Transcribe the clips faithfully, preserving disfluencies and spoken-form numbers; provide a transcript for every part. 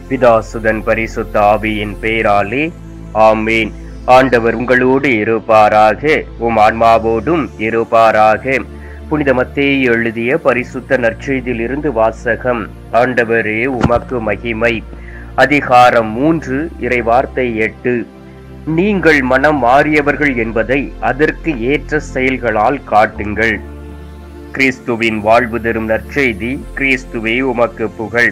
பிதாசுதன் பரிசுத்த ஆவியின் பெயராலே ஆமேன். ஆண்டவர் உங்களோடு இருப்பாராக, உம் ஆன்மாவோடும் இருப்பாராக. புனித மத்தேயு எழுதிய பரிசுத்த நற்செய்தியிலிருந்து வாசகம். ஆண்டவரே உமக்கு மகிமை. அதிகாரம் மூன்று, இறைவார்த்தை எட்டு. நீங்கள் மனம் மாறியவர்கள் என்பதை அதற்கு ஏற்ற செயல்களால் காட்டுங்கள். கிறிஸ்துவின் வாழ்வு தரும் நற்செய்தி. கிறிஸ்துவே உமக்கு புகழ்.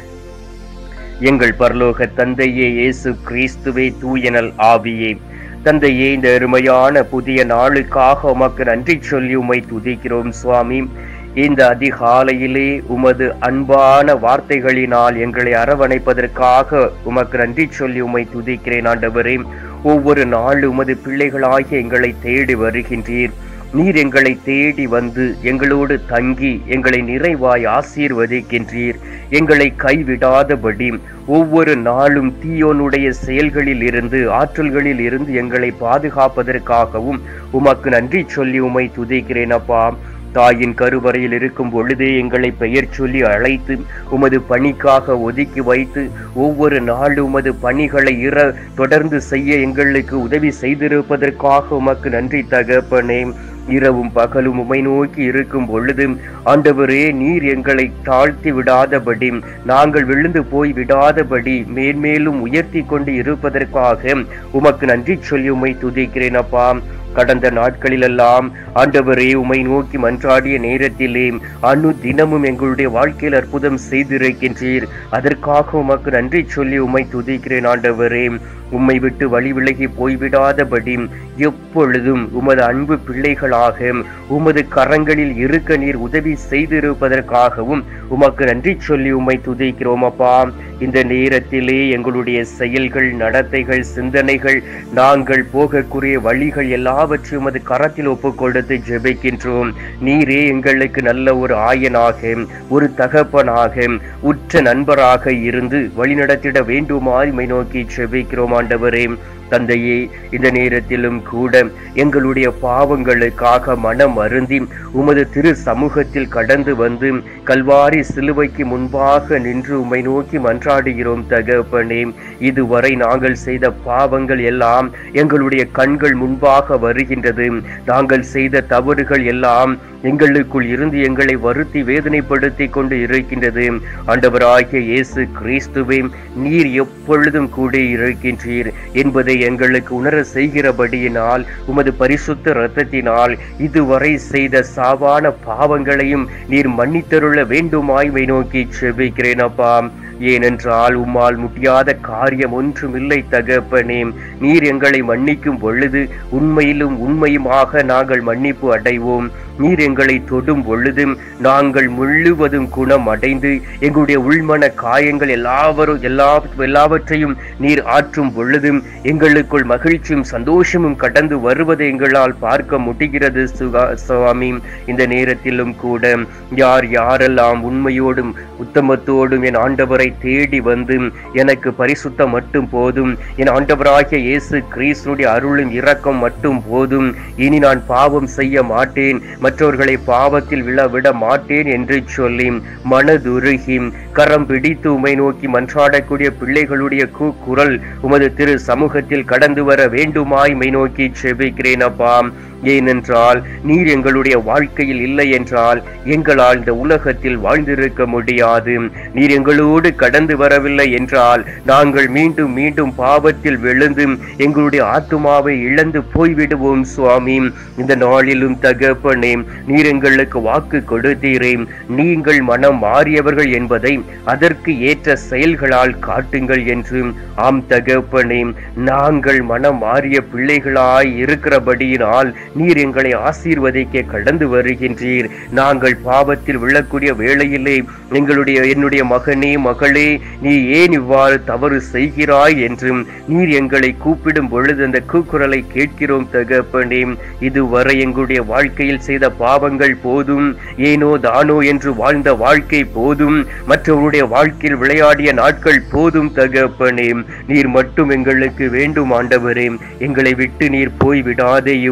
எங்கள் பரலோக தந்தையே, இயேசு கிறிஸ்துவே, தூயனல் ஆவியே, தந்தையே, இந்த அருமையான புதிய நாளுக்காக உமக்கு நன்றி சொல்லி உம்மை துதிக்கிறோம் சுவாமி. இந்த அதிகாலையிலே உமது அன்பான வார்த்தைகளினால் எங்களை அரவணைப்பதற்காக உமக்கு நன்றி சொல்லி உம்மை துதிக்கிறேன் ஆண்டவரே. ஒவ்வொரு நாள் உமது பிள்ளைகளாகிய எங்களை தேடி வருகின்றீர். நீர் எங்களை தேடி வந்து எங்களோடு தங்கி எங்களை நிறைவாய் ஆசீர்வதிக்கின்றீர். எங்களை கைவிடாதபடி ஒவ்வொரு நாளும் தீயோனுடைய செயல்களில் இருந்து ஆற்றல்களில் இருந்து எங்களை பாதுகாப்பதற்காகவும் உமக்கு நன்றி சொல்லி உம்மை துதிக்கிறேன் அப்பா. தாயின் கருவறையில் இருக்கும் பொழுதே எங்களை பெயர் சொல்லி அழைத்து உமது பணிக்காக ஒதுக்கி வைத்து ஒவ்வொரு நாளும் உமது பணிகளை இற தொடர்ந்து செய்ய எங்களுக்கு உதவி செய்திருப்பதற்காக உமக்கு நன்றி தகப்பனே. இரவும் பகலும் உமை நோக்கி இருக்கும் பொழுது ஆண்டவரே, நீர் எங்களை தாழ்த்தி விடாதபடி, நாங்கள் விழுந்து போய் விடாதபடி மேன்மேலும் உயர்த்தி கொண்டு இருப்பதற்காக உமக்கு நன்றி சொல்லி உம்மை துதிக்கிறேன் அப்பா. கடந்த நாட்களிலெல்லாம் ஆண்டவரே உம்மை நோக்கி மன்றாடிய நேரத்திலே அணு தினமும் எங்களுடைய வாழ்க்கையில் அற்புதம் செய்திருக்கின்றீர். அதற்காக உமக்கு நன்றி சொல்லி உம்மை துதிக்கிறேன் ஆண்டவரே. உம்மை விட்டு வழி விலகி போய்விடாதபடி எப்பொழுதும் உமது அன்பு பிள்ளைகளாக உமது கரங்களில் இருக்க நீர் உதவி செய்திருப்பதற்காகவும் உமக்கு நன்றி சொல்லி உம்மை துதிக்கிறோம் அப்பா. இந்த நேரத்திலே எங்களுடைய செயல்கள், நடத்தைகள், சிந்தனைகள், நாங்கள் போகக்கூடிய வழிகள் எல்லாவற்றையும் உமது கரத்தில் ஒப்புக் கொடுத்து ஜெபிக்கின்றோம். நீரே எங்களுக்கு நல்ல ஒரு ஆயனாக, ஒரு தகப்பனாக, உற்ற நண்பராக இருந்து வழிநடத்திட வேண்டுமாய் உம்மை நோக்கி ஜெபிக்கிறோம் ஆண்டவரே. தந்தையே, இந்த நேரத்திலும் கூட எங்களுடைய பாவங்களுக்காக மனம் அருந்தி உமது திரு சமூகத்தில் கடந்து வந்து கல்வாரி சிலுவைக்கு முன்பாக நின்று உம்மை நோக்கி மன்றாடுகிறோம் தகப்பனே. இதுவரை நாங்கள் செய்த பாவங்கள் எல்லாம் எங்களுடைய கண்கள் முன்பாக வருகின்றது. நாங்கள் செய்த தவறுகள் எல்லாம் எங்களுக்குள் இருந்து எங்களை வருத்தி வேதனைப்படுத்தி கொண்டு இருக்கின்றது. ஆண்டவராகிய இயேசு கிறிஸ்துவே, நீர் எப்பொழுதும் கூட இருக்கின்றீர் என்பதை எங்களுக்கு உணர செய்கிறபடியினால் உமது பரிசுத்த இரத்தத்தினால் இதுவரை செய்த சாவான பாவங்களையும் நீர் மன்னித்தருள வேண்டுமாய் நோக்கி செபிக்கிறேன் அப்பா. ஏனென்றால் உம்மால் முடியாத காரியம் ஒன்றும் இல்லை தகப்பனே. நீர் எங்களை மன்னிக்கும் பொழுது உண்மையிலும் உண்மையுமாக நாங்கள் மன்னிப்பு அடைவோம். நீர் எங்களை தொடும் பொழுது நாங்கள் முழுவதும் குணம் அடைந்து எங்களுடைய உள்மன காயங்கள் எல்லாவரும் எல்லா எல்லாவற்றையும் நீர் ஆற்றும் பொழுதும் எங்களுக்குள் மகிழ்ச்சியும் சந்தோஷமும் கடந்து வருவதை எங்களால் பார்க்க முடிகிறது சுவாமி. இந்த நேரத்திலும் கூட யார் யாரெல்லாம் உண்மையோடும் உத்தமத்தோடும் என் ஆண்டவரை தேடி வந்து எனக்கு பரிசுத்தம் மட்டும் போதும், என் ஆண்டவராகிய இயேசு கிறிஸ்துவின் அருளும் இரக்கம் மட்டும் போதும், இனி நான் பாவம் செய்ய மாட்டேன், மற்றவர்களை பாவத்தில் விழ விட மாட்டேன் என்று சொல்லி மனதுருகி கரம் பிடித்து உம்மை நோக்கி மன்றாடக்கூடிய பிள்ளைகளுடைய கூக்குரல் உமது திரு சமூகத்தில் கடந்து வர வேண்டுமாய் உம்மை நோக்கி செபிக்கிறேன் அப்பா. ஏனென்றால் நீர் எங்களுடைய வாழ்க்கையில் இல்லை என்றால் எங்களால் இந்த உலகத்தில் வாழ்ந்திருக்க முடியாது. நீர் எங்களோடு கடந்து வரவில்லை என்றால் நாங்கள் மீண்டும் மீண்டும் பாவத்தில் விழுந்து எங்களுடைய ஆத்துமாவை இழந்து போய்விடுவோம் சுவாமி. இந்த நாளிலும் தகப்பனே, நீர் எங்களுக்கு வாக்கு கொடுத்தீரே, நீங்கள் மனம் மாறியவர்கள் என்பதை அதற்கு ஏற்ற செயல்களால் காட்டுங்கள் என்று. ஆம் தகப்பனே, நாங்கள் மனம் மாறிய பிள்ளைகளாய் இருக்கிறபடியினால் நீர் எங்களை ஆசீர்வதிக்க கடந்து வருகின்றீர். நாங்கள் பாவத்தில் விழக்கூடிய வேளையிலே எங்களுடைய என்னுடைய மகனே, மகளே, நீ ஏன் இவ்வாறு தவறு செய்கிறாய் என்றும் நீர் எங்களை கூப்பிடும் பொழுது அந்த கூக்குரலை கேட்கிறோம் தகப்பனே. இதுவரை எங்களுடைய வாழ்க்கையில் செய்த பாவங்கள் போதும், ஏனோ தானோ என்று வாழ்ந்த வாழ்க்கை போதும், மற்றவருடைய வாழ்க்கையில் விளையாடிய நாட்கள் போதும் தகப்பனே. நீர் மட்டும் எங்களுக்கு வேண்டும் ஆண்டவரே. எங்களை விட்டு நீர் போய் விடாதேயும்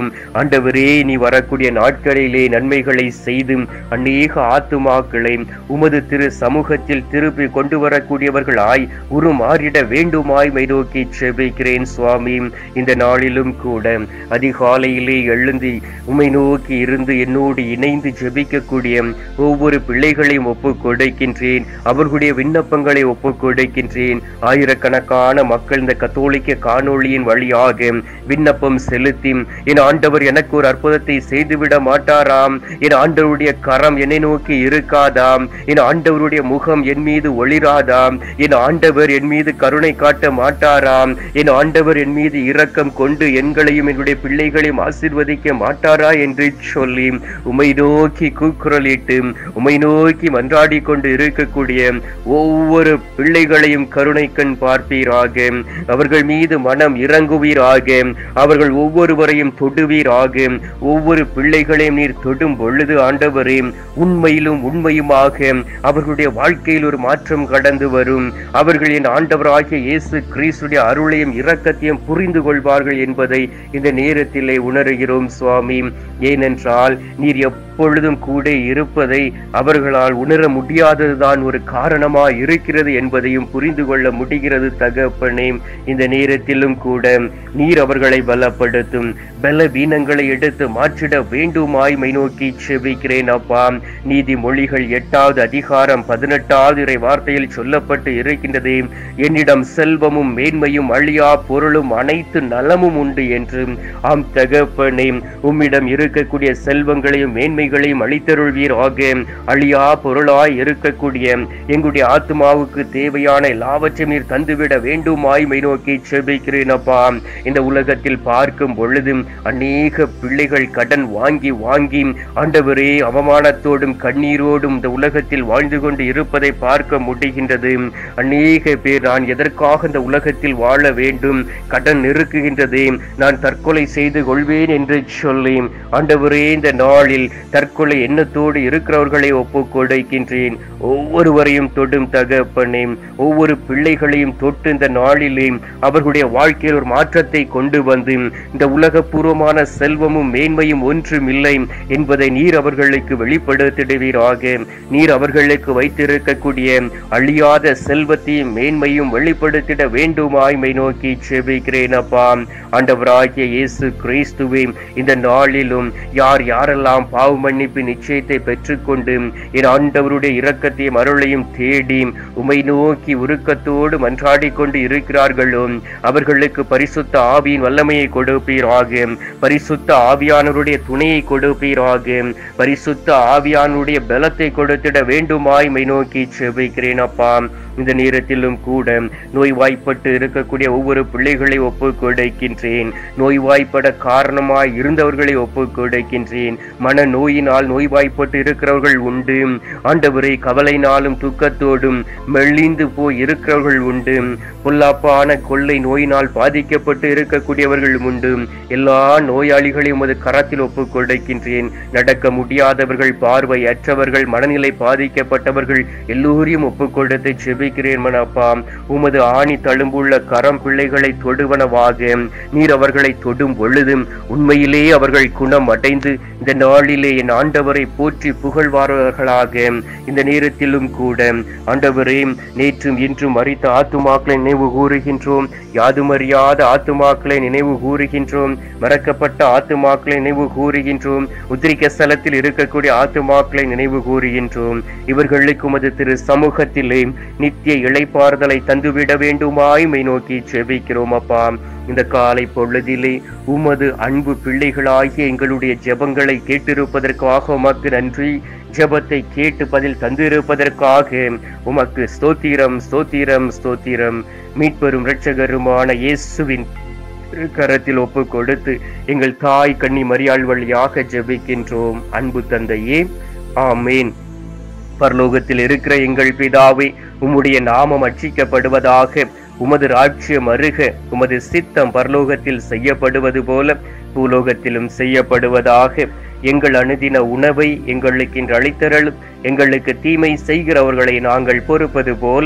ஆண்டவரே, நீ வரக்கூடிய நாட்களிலே நன்மைகளை செய்து அநேக ஆத்துமாக்களை உமது திரு சமூகத்தில் திருப்பி கொண்டு வரக்கூடியவர்களாய் உருமாறிட வேண்டுமாய் மை நோக்கி செபிக்கிறேன் சுவாமி. இந்த நாளிலும் கூட அதிகாலையிலே எழுந்து உமை நோக்கி இருந்து என்னோடு இணைந்து ஜெபிக்கக்கூடிய ஒவ்வொரு பிள்ளைகளையும் ஒப்புக் கொடுக்கின்றேன். அவர்களுடைய விண்ணப்பங்களை ஒப்புக் கொடுக்கின்றேன். ஆயிரக்கணக்கான மக்கள் இந்த கத்தோலிக்க காணொளியின் வழியாக விண்ணப்பம் செலுத்தி, என் ஆண்டவர் எனக்கு ஒரு அற்புதத்தை செய்துவிட மாட்டாராம், என் ஆண்டவருடைய கரம் என்னை நோக்கி இருக்காதாம், என் ஆண்டவருடைய முகம் என் மீது ஒளிராதாம், என் ஆண்டவர் என் மீது கருணை காட்ட மாட்டாராம், என் ஆண்டவர் என் மீது இரக்கம் கொண்டு எங்களையும் என்னுடைய பிள்ளைகளையும் ஆசீர்வதிக்க மாட்டாரா என்று சொல்லி உமை நோக்கி கூக்குரலிட்டு உமை நோக்கி மன்றாடி கொண்டு இருக்கக்கூடிய ஒவ்வொரு பிள்ளைகளையும் கருணை கண் பார்ப்பீராக. அவர்கள் மீது மனம் இறங்குவீராக. அவர்கள் ஒவ்வொருவரையும் தொடுவீராக. ஒவ்வொரு பிள்ளைகளையும் நீர் தொடும் பொழுது ஆண்டவரே, உண்மையிலும் உண்மையுமாக அவர்களுடைய வாழ்க்கையில் ஒரு மாற்றம் கடந்து வரும். அவர்கள் என் ஆண்டவராகிய இயேசு கிறிஸ்துடைய அருளையும் இரக்கத்தையும் புரிந்து கொள்வார்கள் என்பதை இந்த நேரத்திலே உணர்கிறோம் சுவாமி. ஏனென்றால் நீர் எப்பொழுதும் கூட இருப்பதை அவர்களால் உணர முடியாததுதான் ஒரு காரணமாய் இருக்கிறது என்பதையும் புரிந்து கொள்ள முடிகிறது தகப்பனே. இந்த நேரத்திலும் கூட நீர் அவர்களை பலப்படுத்தும், பலவீனங்களை எடுத்து மாற்றிட வேண்டுமாய் மை நோக்கி செபிக்கிறேன் அப்பா. நீதிமொழிகள் எட்டாவது அதிகாரம் பதினெட்டாவது இறை வார்த்தையில் சொல்லப்பட்டு இருக்கின்றது, என்னிடம் செல்வமும் மேன்மையும் அழியா பொருளும் அனைத்து நலமும் உண்டு என்று. ஆம் தகப்பனே, உம்மிடம் இருக்கக்கூடிய செல்வங்களையும் மேன்மைகளையும் அளித்தருள்வீராக. அழியா பொருளாய் இருக்கக்கூடிய எங்களுடைய ஆத்மாவுக்கு தேவையான எல்லாவற்றையும் நீர் தந்துவிட வேண்டுமாய் மை நோக்கி செபிக்கிறேன் அப்பா. இந்த உலகத்தில் பார்க்கும் பொழுது அநேக பிள்ளைகள் கடன் வாங்கி வாங்கி ஆண்டவரே அவமானத்தோடும் கண்ணீரோடும் இந்த உலகத்தில் வாழ்ந்து கொண்டு இருப்பதை பார்க்க முடிகின்றது. அநேக பேர் நான் எதற்காக இந்த உலகத்தில் வாழ வேண்டும், கடன் நெருக்குகின்றது, நான் தற்கொலை செய்து கொள்வேன் என்று சொல்லி ஆண்டவரே இந்த நாளில் தற்கொலை எண்ணத்தோடு இருக்கிறவர்களை ஒப்புக் கொடுக்கின்றேன். ஒவ்வொருவரையும் தொடும் தகப்பனே, ஒவ்வொரு பிள்ளைகளையும் தொட்டு இந்த நாளிலே அவர்களுடைய வாழ்க்கையில் ஒரு மாற்றத்தை கொண்டு வந்து இந்த உலகபூர்வமான செல்வமும் மேன்மையும் ஒன்றும் இல்லை என்பதை நீர் அவர்களுக்கு வெளிப்படுத்திடுவீராக. நீர் அவர்களுக்கு வைத்திருக்கக்கூடிய அழியாத செல்வத்தையும் மேன்மையும் வெளிப்படுத்திட வேண்டுமாய் மை நோக்கி செபிக்கிறேன் அப்பா. ஆண்டவராகிய இயேசு கிறிஸ்துவே, இந்த நாளிலும் யார் யாரெல்லாம் பாவ மன்னிப்பு நிச்சயத்தை பெற்றுக்கொண்டு என் ஆண்டவருடைய இரக்கத்தையும் அருளையும் தேடி உமை நோக்கி உருக்கத்தோடு மன்றாடி கொண்டு இருக்கிறார்களோ அவர்களுக்கு பரிசுத்த ஆவியின் வல்லமையை கொடுப்பீராக. பரிசுத்த ஆவியானவருடைய துணையை கொடுப்பீராக. பரிசுத்த ஆவியானுடைய பலத்தை கொடுத்திட வேண்டுமாய் மை நோக்கி செபிக்கிறேன் அப்பா. இந்த நேரத்திலும் கூட நோய்வாய்ப்பட்டு இருக்கக்கூடிய ஒவ்வொரு பிள்ளைகளை ஒப்புக் கொடுக்கின்றேன். நோய்வாய்ப்பட காரணமாய் இருந்தவர்களை ஒப்புக் கொடுக்கின்றேன். மன நோயினால் நோய்வாய்ப்பட்டு இருக்கிறவர்கள் உண்டு ஆண்டவரை. கவலைனாலும் துக்கத்தோடும் மெலிந்து போய் இருக்கிறவர்கள் உண்டு. பொல்லாப்பான கொள்ளை நோயினால் பாதிக்கப்பட்டு இருக்கக்கூடியவர்கள் உண்டு. எல்லா நோயாளிகளையும் உமது கரத்தில் ஒப்புக் கொடுக்கின்றேன். நடக்க முடியாதவர்கள், பார்வை அற்றவர்கள், மனநிலை பாதிக்கப்பட்டவர்கள் எல்லோரையும் ஒப்புக் கொடுத்து செபிக்கிறேன் மனப்பா. உமது ஆணி தழும்புள்ள கரம் பிள்ளைகளை தொடுவனவாக. நீர் அவர்களை தொடும் பொழுது உண்மையிலே அவர்கள் குணம் அடைந்து இந்த நாளிலே என் ஆண்டவரை போற்றி புகழ்வார்களாக. இந்த நேரத்திலும் கூட ஆண்டவரே, நேற்றும் இன்றும் மரித்த ஆத்துமாக்களை நினைவு கூறுகின்றோம். யாதுமறியாத ஆத்துமாக்களை நினைவு கூறுகின்றோம். மறக்கப்பட்ட ஆத்துமாக்களை நினைவு கூறுகின்றோம். உத்திரிக்க ஸ்தலத்தில் இருக்கக்கூடிய ஆத்துமாக்களை நினைவு கூறுகின்றோம். இவர்களுக்கு உமது திரு சமூகத்திலே நித்திய இளைப்பாறுதலை தந்துவிட வேண்டுமாய் மை நோக்கி செபிக்கிறோம் அப்பா. இந்த காலை பொழுதிலே உமது அன்பு பிள்ளைகளாகிய எங்களுடைய ஜெபங்களை கேட்டிருப்பதற்காக உமக்கு நன்றி. ஜெபத்தை கேட்டு பதில் தந்திருப்பதற்காக உமக்கு ஸ்தோத்திரம், ஸ்தோத்திரம், ஸ்தோத்திரம். மீட்பெரும் இரட்சகருமான இயேசுவின் கரத்தில் ஒப்பு கொடுத்து எங்கள் தாய் கன்னி மரியாள் வழியாக ஜெபிக்கின்றோம் அன்பு தந்தையே, ஆமேன். பரலோகத்தில் இருக்கிற எங்கள் பிதாவே, உம்முடைய நாமம் அர்ச்சிக்கப்படுவதாக. உமது ராஜ்யம் அருக. உமது சித்தம் பரலோகத்தில் செய்யப்படுவது போல பூலோகத்திலும் செய்யப்படுவதாக. எங்கள் அனுதின உணவை எங்களுக்கு இன்று அளித்தருளும். எங்களுக்கு தீமை செய்கிறவர்களை நாங்கள் பொறுப்பது போல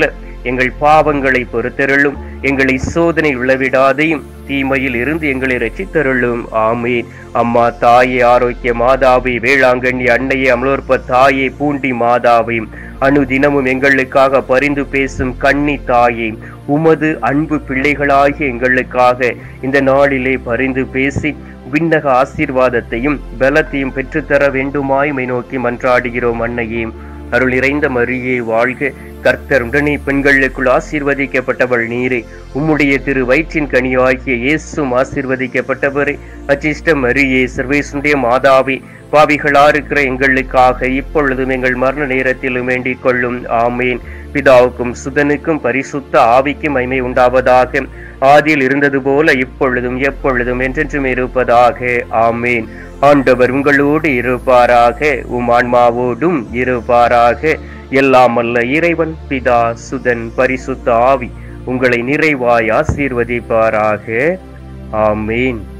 எங்கள் பாவங்களை பொறுத்தருளும். எங்களை சோதனை விழவிடாதையும் தீமையில் இருந்து எங்களை ரட்சித்தருளும். ஆமீன். அம்மா தாயே, ஆரோக்கிய மாதாவே, வேளாங்கண்ணி அன்னையே, அமலோற்ப தாயே, பூண்டி மாதாவே, அனுதினமும் எங்களுக்காக பரிந்து பேசும் கன்னி தாயே, உமது அன்பு பிள்ளைகளாகிய எங்களுக்காக இந்த நாளிலே பரிந்து பேசி விண்ணக ஆசீர்வாதத்தையும் பலத்தையும் பெற்றுத்தர வேண்டுமாய் மை நோக்கி மன்றாடுகிறோம். அன்னையே, அருள் நிறைந்த மரியே வாழ்க. கர்த்தர் உடனே பெண்களுக்குள் ஆசீர்வதிக்கப்பட்டவள் நீரே. உம்முடைய திரு வயிற்றின் கனியாகிய இயேசும் ஆசீர்வதிக்கப்பட்டவரே. அச்சிஷ்ட மரியே, சர்வேசுடைய மாதாவே, பாவிகளா இருக்கிற எங்களுக்காக இப்பொழுதும் எங்கள் மரண நேரத்திலும் வேண்டிக் கொள்ளும். ஆமேன். பிதாவுக்கும் சுதனுக்கும் பரிசுத்த ஆவிக்கும் மகிமை உண்டாவதாக. ஆதியில் இருந்தது போல இப்பொழுதும் எப்பொழுதும் என்றென்றும் இருப்பதாக. ஆமேன். ஆண்டவர் உங்களோடு இருப்பாராக, உம் ஆன்மாவோடும் இருப்பாராக. எல்லாம் அல்ல இறைவன் பிதா, சுதன், பரிசுத்த ஆவி உங்களை நிறைவாய் ஆசீர்வதிப்பாராக. ஆமேன்.